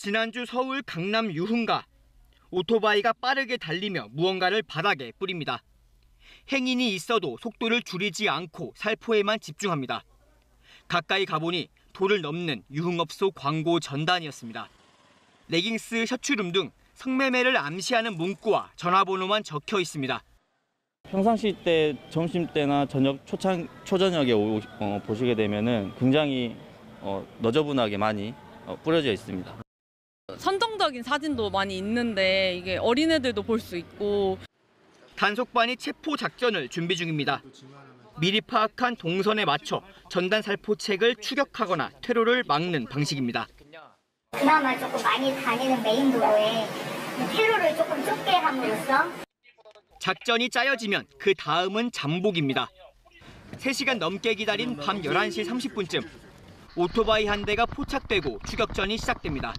지난주 서울 강남 유흥가. 오토바이가 빠르게 달리며 무언가를 바닥에 뿌립니다. 행인이 있어도 속도를 줄이지 않고 살포에만 집중합니다. 가까이 가보니 도를 넘는 유흥업소 광고 전단이었습니다. 레깅스, 셔츠룸 등 성매매를 암시하는 문구와 전화번호만 적혀 있습니다. 평상시 때 점심때나 초저녁에 보시게 되면은 굉장히 너저분하게 많이 뿌려져 있습니다. 선정적인 사진도 많이 있는데 이게 어린애들도 볼 수 있고. 단속반이 체포 작전을 준비 중입니다. 미리 파악한 동선에 맞춰 전단 살포책을 추격하거나 퇴로를 막는 방식입니다. 그나마 조금 많이 다니는 메인 도로에 퇴로를 조금 좁게 함으로써 작전이 짜여지면 그 다음은 잠복입니다. 3시간 넘게 기다린 밤 11시 30분쯤 오토바이 한 대가 포착되고 추격전이 시작됩니다.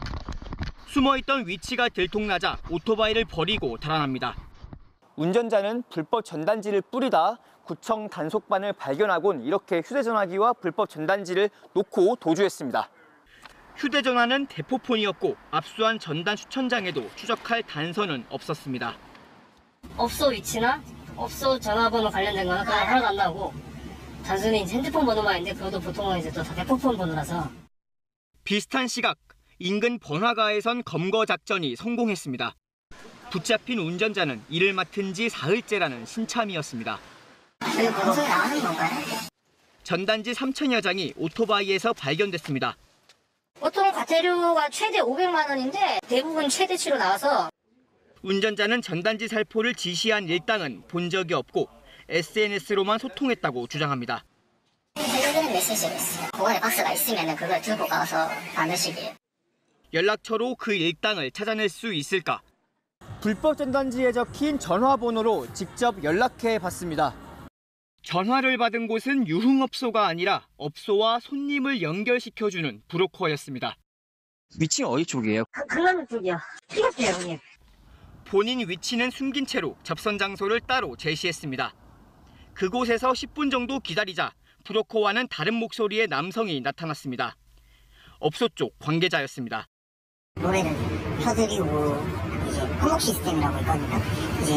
숨어있던 위치가 들통나자 오토바이를 버리고 달아납니다. 운전자는 불법 전단지를 뿌리다 구청 단속반을 발견하곤 이렇게 휴대전화기와 불법 전단지를 놓고 도주했습니다. 휴대전화는 대포폰이었고 압수한 전단 수천장에도 추적할 단서는 없었습니다. 업소 위치나 업소 전화번호 관련된 거는 그냥 하나도 안 나오고 단순히 핸드폰 번호만 있는데 그것도 보통은 이제 또 다 대포폰 번호라서. 비슷한 시각 인근 번화가에선 검거 작전이 성공했습니다. 붙잡힌 운전자는 일을 맡은 지 사흘째라는 신참이었습니다. 저희 방송에 나가는 건가요? 전단지 3천여 장이 오토바이에서 발견됐습니다. 보통 과태료가 최대 500만 원인데 대부분 최대치로 나와서. 운전자는 전단지 살포를 지시한 일당은 본 적이 없고 SNS로만 소통했다고 주장합니다. 텔레그램 메시지가 있어요. 보안에 박스가 있으면 그걸 들고 가서 받으시게요. 연락처로 그 일당을 찾아낼 수 있을까? 불법 전단지에 적힌 전화번호로 직접 연락해 봤습니다. 전화를 받은 곳은 유흥업소가 아니라 업소와 손님을 연결시켜주는 브로커였습니다. 위치는 어디 쪽이에요? 강남 쪽이요. 피겠대요, 형님. 본인 위치는 숨긴 채로 접선 장소를 따로 제시했습니다. 그곳에서 10분 정도 기다리자 브로커와는 다른 목소리의 남성이 나타났습니다. 업소 쪽 관계자였습니다. 노래를 펴드리고 이제 한목 시스템이라고 있거든요. 이제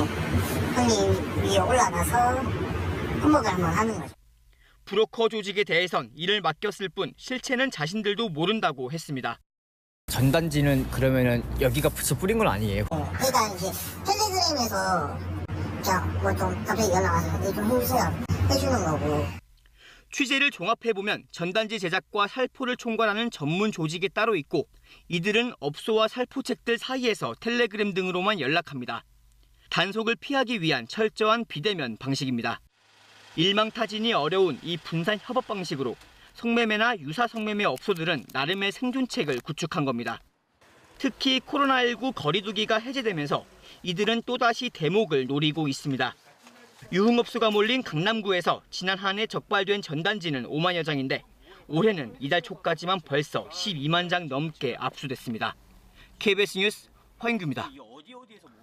형님 위에 올라가서 한목을 한번 하는 거죠. 브로커 조직에 대해선 일을 맡겼을 뿐 실체는 자신들도 모른다고 했습니다. 전단지는 그러면은 여기가 벌써 뿌린 건 아니에요? 그러니까 이제 텔레그램에서 그냥 뭐 좀 갑자기 연락 와서 좀 해주세요 해주는 거고. 취재를 종합해보면 전단지 제작과 살포를 총괄하는 전문 조직이 따로 있고 이들은 업소와 살포책들 사이에서 텔레그램 등으로만 연락합니다. 단속을 피하기 위한 철저한 비대면 방식입니다. 일망타진이 어려운 이 분산 협업 방식으로 성매매나 유사 성매매 업소들은 나름의 생존책을 구축한 겁니다. 특히 코로나19 거리두기가 해제되면서 이들은 또다시 대목을 노리고 있습니다. 유흥업소가 몰린 강남구에서 지난 한 해 적발된 전단지는 5만여 장인데 올해는 이달 초까지만 벌써 12만 장 넘게 압수됐습니다. KBS 뉴스 황인규입니다.